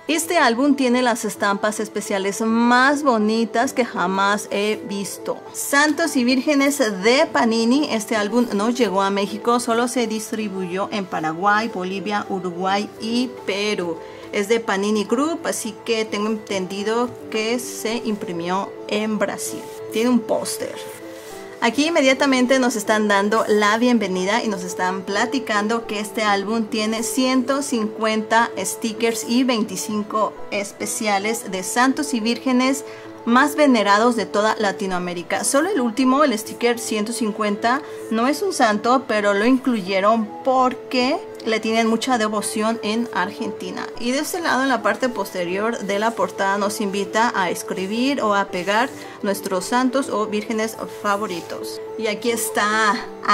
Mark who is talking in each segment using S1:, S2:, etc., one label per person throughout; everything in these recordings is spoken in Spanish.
S1: Este álbum tiene las estampas especiales más bonitas que jamás he visto. Santos y Vírgenes de Panini. Este álbum no llegó a México, solo se distribuyó en Paraguay, Bolivia, Uruguay y Perú. Es de Panini Group, así que tengo entendido que se imprimió en Brasil. Tiene un póster. Aquí inmediatamente nos están dando la bienvenida y nos están platicando que este álbum tiene 150 stickers y 25 especiales de santos y vírgenes más venerados de toda Latinoamérica. Solo el último, el sticker 150, no es un santo, pero lo incluyeron porque le tienen mucha devoción en Argentina. Y de este lado, en la parte posterior de la portada, nos invita a escribir o a pegar nuestros santos o vírgenes favoritos. Y aquí está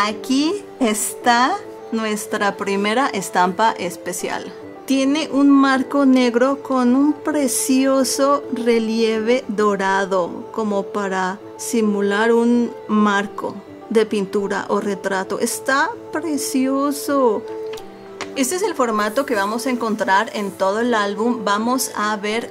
S1: nuestra primera estampa especial. Tiene un marco negro con un precioso relieve dorado, como para simular un marco de pintura o retrato. Está precioso. Este es el formato que vamos a encontrar en todo el álbum. Vamos a ver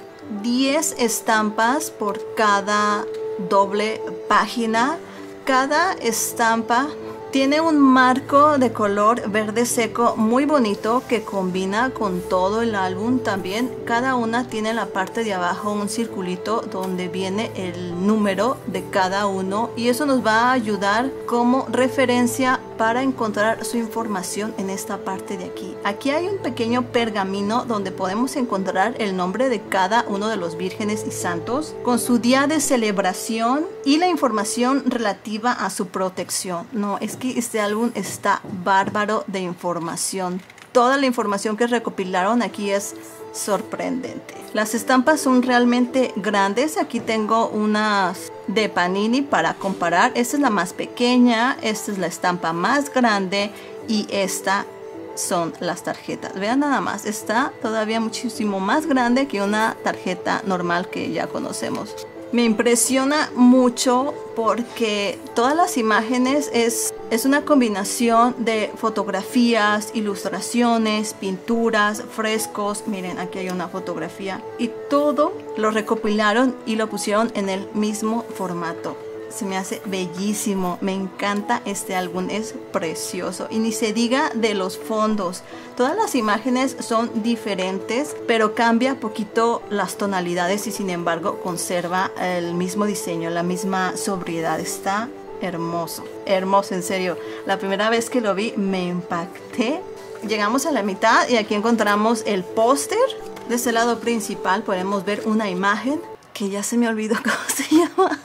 S1: 10 estampas por cada doble página. Cada estampa tiene un marco de color verde seco muy bonito que combina con todo el álbum. También cada una tiene en la parte de abajo un circulito donde viene el número de cada uno, y eso nos va a ayudar como referencia para encontrar su información en esta parte de aquí. Aquí hay un pequeño pergamino donde podemos encontrar el nombre de cada uno de los vírgenes y santos con su día de celebración y la información relativa a su protección. No, es que este álbum está bárbaro de información. Toda la información que recopilaron aquí es sorprendente. Las estampas son realmente grandes. Aquí tengo unas de Panini para comparar. Esta es la más pequeña, esta es la estampa más grande y esta son las tarjetas. Vean nada más, está todavía muchísimo más grande que una tarjeta normal que ya conocemos. Me impresiona mucho porque todas las imágenes es una combinación de fotografías, ilustraciones, pinturas, frescos. Miren, aquí hay una fotografía y todo lo recopilaron y lo pusieron en el mismo formato. Se me hace bellísimo, me encanta este álbum, es precioso. Y ni se diga de los fondos, todas las imágenes son diferentes, pero cambia poquito las tonalidades y sin embargo conserva el mismo diseño, la misma sobriedad. Está hermoso, hermoso, en serio. La primera vez que lo vi me impacté. Llegamos a la mitad y aquí encontramos el póster. De este lado principal podemos ver una imagen que ya se me olvidó cómo se llama.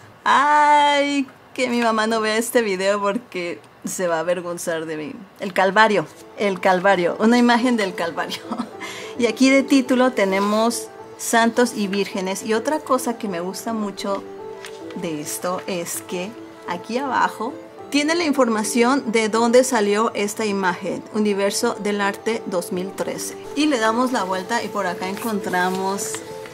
S1: Ay, que mi mamá no vea este video porque se va a avergonzar de mí. El Calvario, una imagen del Calvario. Y aquí de título tenemos santos y vírgenes. Y otra cosa que me gusta mucho de esto es que aquí abajo tiene la información de dónde salió esta imagen, Universo del Arte 2013. Y le damos la vuelta y por acá encontramos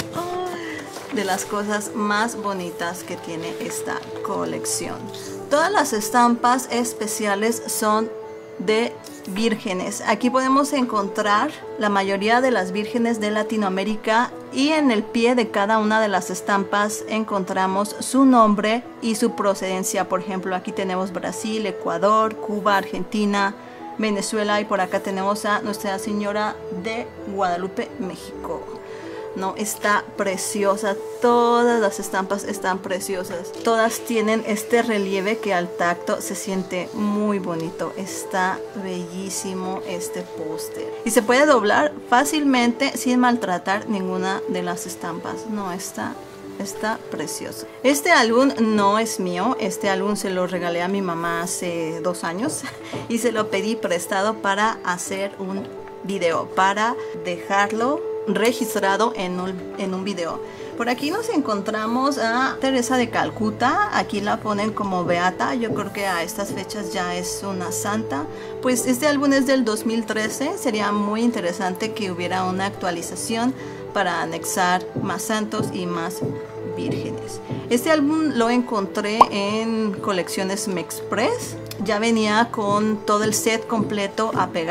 S1: de las cosas más bonitas que tiene esta colección. Todas las estampas especiales son de vírgenes. Aquí podemos encontrar la mayoría de las vírgenes de Latinoamérica y en el pie de cada una de las estampas encontramos su nombre y su procedencia. Por ejemplo, aquí tenemos Brasil, Ecuador, Cuba, Argentina, Venezuela y por acá tenemos a Nuestra Señora de Guadalupe, México. No, está preciosa, todas las estampas están preciosas, todas tienen este relieve que al tacto se siente muy bonito. Está bellísimo este póster y se puede doblar fácilmente sin maltratar ninguna de las estampas. No, está precioso. Este álbum no es mío, este álbum se lo regalé a mi mamá hace 2 años y se lo pedí prestado para hacer un video, para dejarlo registrado en un video. Por aquí nos encontramos a Teresa de Calcuta. Aquí la ponen como beata. Yo creo que a estas fechas ya es una santa. Pues este álbum es del 2013. Sería muy interesante que hubiera una actualización para anexar más santos y más vírgenes. Este álbum lo encontré en Colecciones Mexpress. Ya venía con todo el set completo a pegar.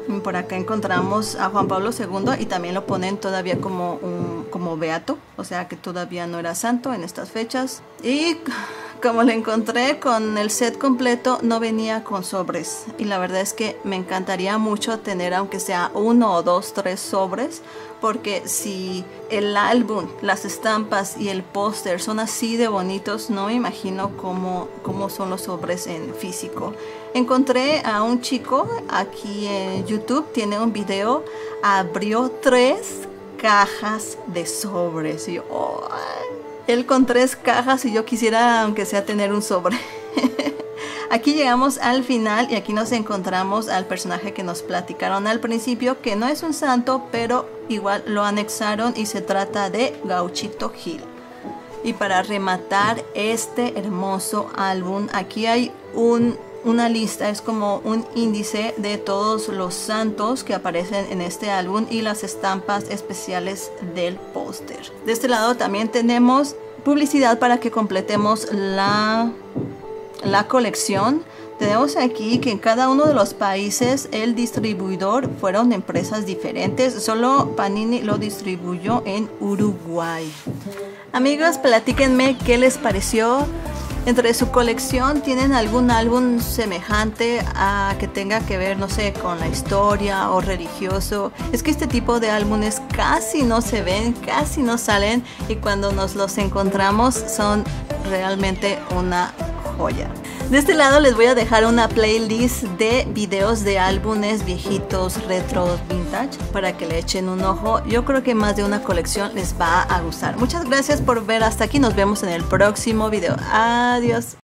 S1: Por acá encontramos a Juan Pablo II y también lo ponen todavía como beato, o sea que todavía no era santo en estas fechas. Y como lo encontré con el set completo, no venía con sobres. Y la verdad es que me encantaría mucho tener, aunque sea 1 o 2, 3 sobres, porque si el álbum, las estampas y el póster son así de bonitos, no me imagino cómo son los sobres en físico. Encontré a un chico aquí en YouTube, tiene un video, abrió 3 cajas de sobres. Y yo, oh, él con 3 cajas y yo quisiera aunque sea tener un sobre. Aquí llegamos al final y aquí nos encontramos al personaje que nos platicaron al principio, que no es un santo, pero igual lo anexaron y se trata de Gauchito Gil. Y para rematar este hermoso álbum, aquí hay una lista, es como un índice de todos los santos que aparecen en este álbum y las estampas especiales del póster. De este lado también tenemos publicidad para que completemos la colección. Tenemos aquí que en cada uno de los países el distribuidor fueron empresas diferentes. Solo Panini lo distribuyó en Uruguay. Amigos, platíquenme qué les pareció. Entre su colección, ¿tienen algún álbum semejante a que tenga que ver, no sé, con la historia o religioso? Es que este tipo de álbumes casi no se ven, casi no salen, y cuando nos los encontramos son realmente una joya. De este lado les voy a dejar una playlist de videos de álbumes viejitos, retro, vintage, para que le echen un ojo. Yo creo que más de una colección les va a gustar. Muchas gracias por ver hasta aquí. Nos vemos en el próximo video. Adiós.